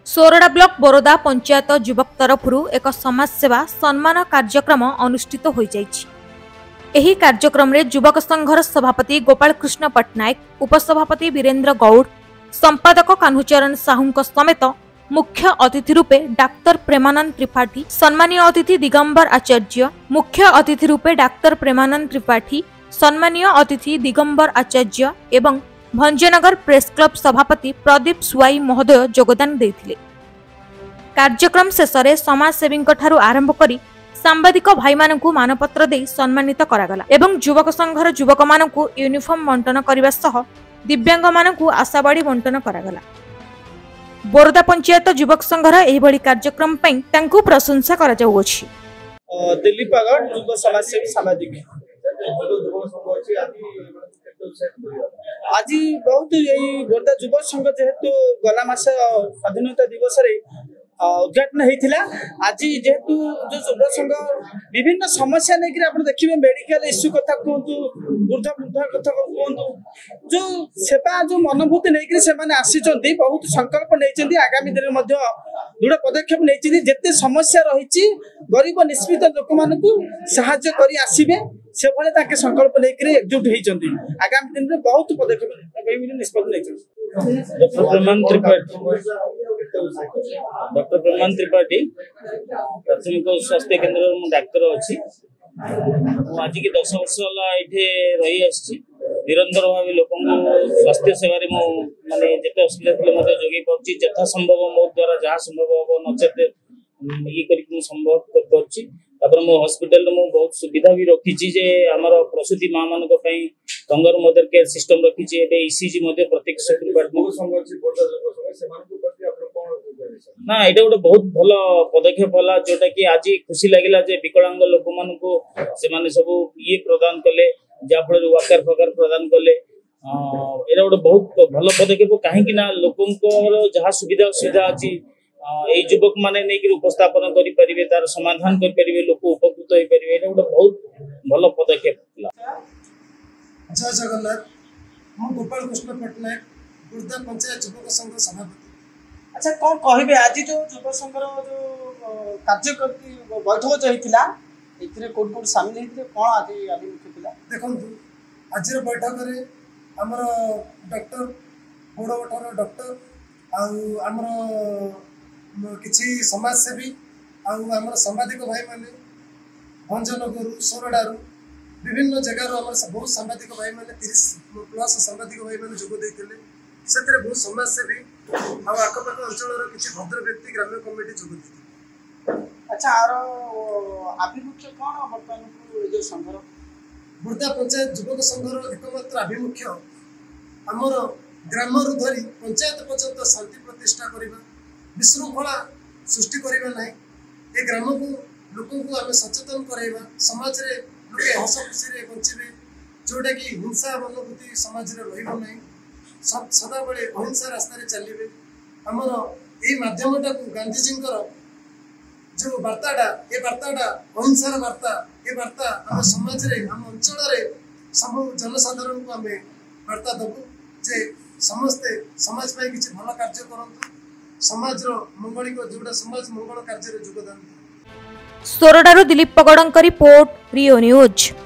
सोरडा block बोरोदा panchayat युवक तरफरु एक समाज सेवा सम्मान कार्यक्रम अनुष्ठित हो जाइछि। एही कार्यक्रम रे युवक संघर सभापति गोपाल कृष्ण पटनायक, उपसभापति वीरेन्द्र गौड़, संपादक कान्हुचरण साहू समेत मुख्य अतिथि रूपे डाक्तर प्रेमानंद त्रिपाठी, सम्मानीय अतिथि दिगंबर आचार्य, मुख्य अतिथि रूपे डाक्तर प्रेमानंद त्रिपाठी, सम्मानीय अतिथि दिगंबर आचार्य एवं भंजनगर प्रेस क्लब सभापति प्रदीप सुवाई महोदय योगदान देथिले। कार्यक्रम शेष में समाजसेवी आरंभ करी सांबादिक भाई मानकु मानपत्र दे सम्मानित करागला एवं युवक संघर युवक मानकु यूनिफॉर्म बंटन करबा सह दिव्यांग मानकु आशाबाड़ी बंटन करागला। बोरदा पंचायत युवक संघर एही बड़ी कार्यक्रम पई तांकु प्रशंसा करा जाउछि। दिल्ली पगड़ युव समाजसेवी सामाजिक आज बहुत यही बोरदा युव संघ जेहेतु गला मास स्वाधीनता दिवस रे उद्घाटन होता। आज जेहेतु जो युव संघ विभिन्न समस्या नहीं आप देखिए मेडिकल इश्यू कथा कहतु, वृद्ध वृद्ध कथा कहतु, जो सेवा जो मनोभूति नहीं से आसी बहुत संकल्प नहीं आगामी दिन में दृढ़ पदक्षेप नहीं जिते समस्या रही गरीब निष्पित लोक मानू साहाय्य कर आसवे से भाई संकल्प नहीं एकजुट होती आगामी दिन में बहुत पदक्षेप निष्पत्ति डॉक्टर प्रेमानंद त्रिपाठी प्राथमिक स्वास्थ्य केन्द्र डाक्तर अच्छी आज की 10 वर्ष ये रही आसी निरंतर भाव लोक स्वास्थ्य सेवार मानते जिते असुविधा थे जोगे पाँच यथा संभव मो द्वारा जहाँ संभव हम नचेत ये संभव कर हॉस्पिटल में बहुत सुविधा भी रखी जे आमर प्रसूति माँ मान कंगर मदर केयर सिस्टम रखी ईसीजी प्रत्येक शुक्रवार ना ये गोटे बहुत भल पदक्षेप है जोटा कि आज खुशी लगे विकलांग लोक मान सब ये प्रदान कले जहाँफल वाकर फकार प्रदान कले ये गोटे बहुत भल पदक्षेप कहीं लोक जहाँ सुविधा असुविधा अच्छी ये युवक मैंने नहीं उपस्थापन करें तार समाधान करें लोक उपकृत हो पारे ये गोटे बहुत भल पदक्षेप। जय जगन्नाथ, मु गोपाल कृष्ण पटनायक बोरदा पंचायत युवक संघ सभापति। अच्छा कौन कहे आज जो युव संघर जो कार्यकर्ती बैठक जो होता कौन कौन सामिल होते कौन आज आभिमुख्य था देखो आज बैठक में आमर डॉक्टर बड़ोठार डॉक्टर आमर किसी समाजसेवी आमर सांबादिक भाई मैंने भंजनगर सोरडारू विभिन्न जगार बहुत सांबादिक भाई मैंने 30+ सांबादिक भाई मैंने जोग देते से बहुत समाजसेवी आखपाख अंचल किसी भद्र व्यक्ति ग्राम्य कमिटी जोग देते। अच्छा आर आभिमुख्य कौन बर्तमान जो संघर बोरदा पंचायत युवक संघर एकमात्र आभिमुख्य आमर ग्रामर धरी पंचायत पर्यंत शांति प्रतिष्ठा करवा विशृंखला सृष्टि करवा ना ये ग्राम को लोक को आम सचेतन करवा समाज रे लोके हस खुशी बचे जोटा कि हिंसा मनोभूति समाज रे रही सदा बेले अहिंसा रास्ता चलिए आमर यही मध्यमटा को गांधीजी जो वार्ताटा ये वार्ताटा अहिंसार वार्ता ये वार्ता आम समाज रे आम अंचल सब जनसाधारण को आम वार्ता दबु जे समस्ते समाज पाई किसी भल कार्य करंतु समाज मंगलिक जोड़ा समाज मंगल कार्य योगदान। सोरडारू दिलीप पगड़ंक रिपोर्ट रियो न्यूज।